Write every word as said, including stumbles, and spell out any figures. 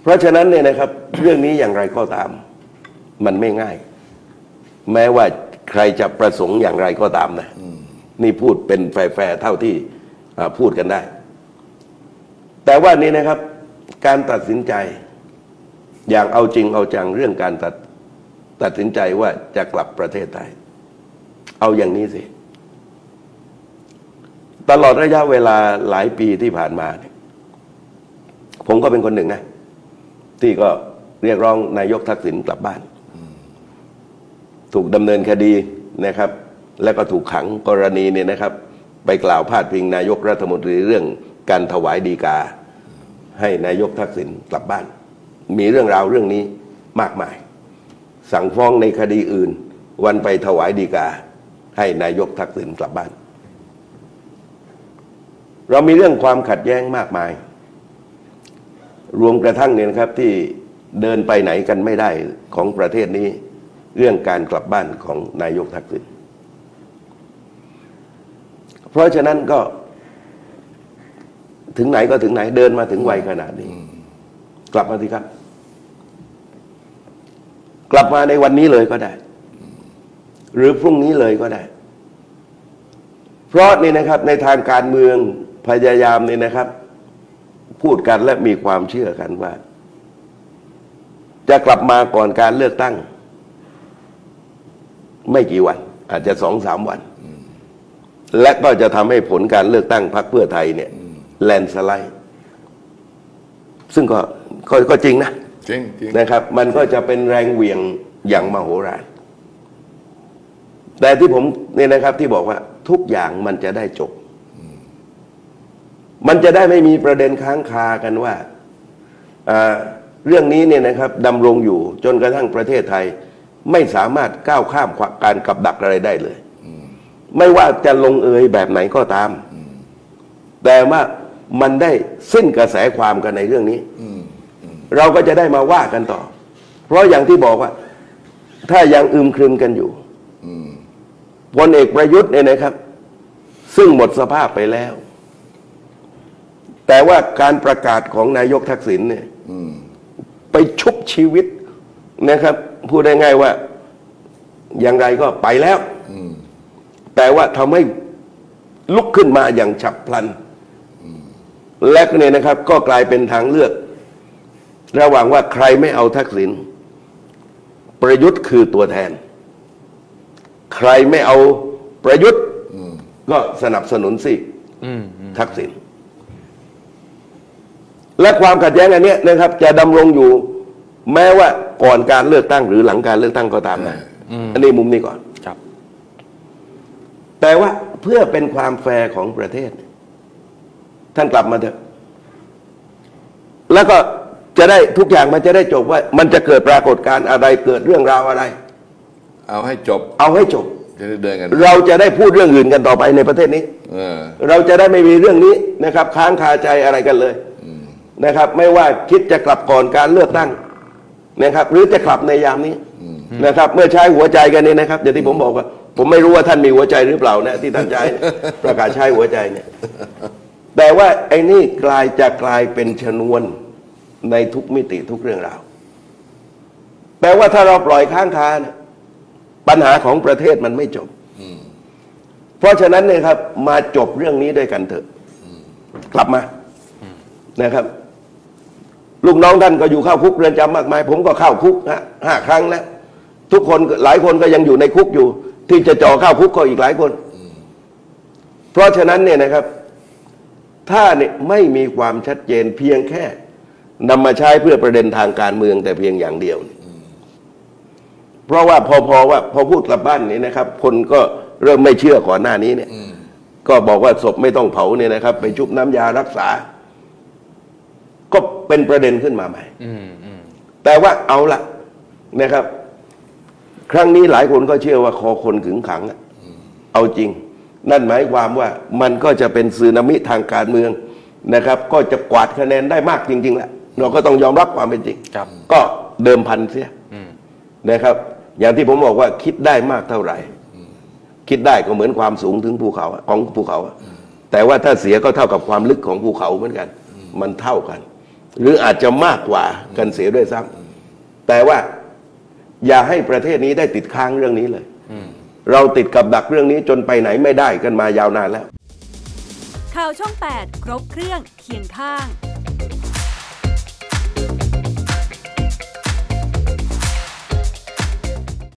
เพราะฉะนั้นเนี่ยนะครับเรื่องนี้อย่างไรก็ตามมันไม่ง่ายแม้ว่าใครจะประสงค์อย่างไรก็ตามนะนี่พูดเป็นแฟร์ๆเท่าที่พูดกันได้แต่ว่านี่นะครับการตัดสินใจอย่างเอาจริงเอาจังเรื่องการตัดตัดสินใจว่าจะกลับประเทศไทยเอาอย่างนี้สิตลอดระยะเวลาหลายปีที่ผ่านมาเนี่ยผมก็เป็นคนหนึ่งนะที่ก็เรียกร้องนายกทักษิณกลับบ้านถูกดำเนินคดีนะครับแล้วก็ถูกขังกรณีเนี่ยนะครับไปกล่าวพาดพิงนายกรัฐมนตรีเรื่องการถวายฎีกาให้นายกทักษิณกลับบ้านมีเรื่องราวเรื่องนี้มากมายสั่งฟ้องในคดีอื่นวันไปถวายฎีกาให้นายกทักษิณกลับบ้านเรามีเรื่องความขัดแย้งมากมายรวมกระทั่งเนี่ยนะครับที่เดินไปไหนกันไม่ได้ของประเทศนี้เรื่องการกลับบ้านของนายกทักษิณเพราะฉะนั้นก็ถึงไหนก็ถึงไหนเดินมาถึงวัยขนาดนี้กลับมาสิครับกลับมาในวันนี้เลยก็ได้หรือพรุ่งนี้เลยก็ได้เพราะนี่นะครับในทางการเมืองพยายามนี่นะครับพูดกันและมีความเชื่อกันว่าจะกลับมาก่อนการเลือกตั้งไม่กี่วันอาจจะสองสามวันและก็จะทำให้ผลการเลือกตั้งพรรคเพื่อไทยเนี่ยแลนสไลด์ซึ่งก็ก็จริงนะจริงนะครับมันก็จะเป็นแรงเหวี่ยงอย่างมโหฬารแต่ที่ผมเนี่ยนะครับที่บอกว่าทุกอย่างมันจะได้จบมันจะได้ไม่มีประเด็นค้างคากันว่าเรื่องนี้เนี่ยนะครับดำรงอยู่จนกระทั่งประเทศไทยไม่สามารถก้าวข้ามการกับดักอะไรได้เลยไม่ว่าจะลงเอยแบบไหนก็ตามแต่ว่ามันได้สิ้นกระแสความกันในเรื่องนี้เราก็จะได้มาว่ากันต่อเพราะอย่างที่บอกว่าถ้ายังอึมครึมกันอยู่พลเอกประยุทธ์เนี่ยนะครับซึ่งหมดสภาพไปแล้วแต่ว่าการประกาศของนายกทักษิณเนี่ยไปชุบชีวิตนะครับพูดได้ง่ายว่าอย่างไรก็ไปแล้วแต่ว่าทำให้ลุกขึ้นมาอย่างฉับพลันและเนี่ยนะครับก็กลายเป็นทางเลือกระหว่างว่าใครไม่เอาทักษิณประยุทธ์คือตัวแทนใครไม่เอาประยุทธ์ก็สนับสนุนสิทักษิณและความขัดแย้งอันนี้นะครับจะดำรงอยู่แม้ว่าก่อนการเลือกตั้งหรือหลังการเลือกตั้งก็ตามนะอันนี้มุมนี้ก่อนครับแต่ว่าเพื่อเป็นความแฟร์ของประเทศท่านกลับมาเถอะแล้วก็จะได้ทุกอย่างมันจะได้จบว่ามันจะเกิดปรากฏการณ์อะไรเกิดเรื่องราวอะไรเอาให้จบเอาให้จบจะได้เดินกันเราจะได้พูดเรื่องอื่นกันต่อไปในประเทศนี้เราจะได้ไม่มีเรื่องนี้นะครับค้างคาใจอะไรกันเลยนะครับไม่ว่าคิดจะกลับก่อนการเลือกตั้งนะครับหรือจะกลับในยามนี้นะครับเมื่อใช้หัวใจกันนี่นะครับอย่างที่ผมบอกว่าผมไม่รู้ว่าท่านมีหัวใจหรือเปล่านะที่ท่านใช้ประกาศใช้หัวใจเนี่ยแต่ว่าไอ้นี่กลายจะกลายเป็นชนวนในทุกมิติทุกเรื่องราวแปลว่าถ้าเราปล่อยค้างคาเนี่ยปัญหาของประเทศมันไม่จบเพราะฉะนั้นเนี่ยครับมาจบเรื่องนี้ด้วยกันเถอะกลับมานะครับลูกน้องท่านก็อยู่เข้าคุกเรือนจำมากมายผมก็เข้าคุกห้าห้าครั้งแล้วทุกคนหลายคนก็ยังอยู่ในคุกอยู่ที่จะจ่อเข้าคุกก็อีกหลายคนเพราะฉะนั้นเนี่ยนะครับถ้าเนี่ยไม่มีความชัดเจนเพียงแค่นำมาใช้เพื่อประเด็นทางการเมืองแต่เพียงอย่างเดียวเพราะว่าพอพอว่าพอพูดกลับบ้านนี่นะครับคนก็เริ่มไม่เชื่อก่อนหน้านี้เนี่ยก็บอกว่าศพไม่ต้องเผาเนี่ยนะครับไปชุบน้ำยารักษาก็เป็นประเด็นขึ้นมาใหม่แต่ว่าเอาละนะครับ ครั้งนี้หลายคนก็เชื่อว่าคอคนขึงขังเอาจริงนั่นหมายความว่ามันก็จะเป็นสึนามิทางการเมืองนะครับก็จะกวาดคะแนนได้มากจริงๆแหละเราก็ต้องยอมรับความเป็นจริงก็เดิมพันเสียนะครับอย่างที่ผมบอกว่าคิดได้มากเท่าไหร่คิดได้ก็เหมือนความสูงถึงภูเขาของภูเขาแต่ว่าถ้าเสียก็เท่ากับความลึกของภูเขาเหมือนกันมันเท่ากันหรืออาจจะมากกว่ากันเสียด้วยซ้ำแต่ว่าอย่าให้ประเทศนี้ได้ติดค้างเรื่องนี้เลยเราติดกับดักเรื่องนี้จนไปไหนไม่ได้กันมายาวนานแล้วข่าวช่องแปดครบเครื่องเคียงข้าง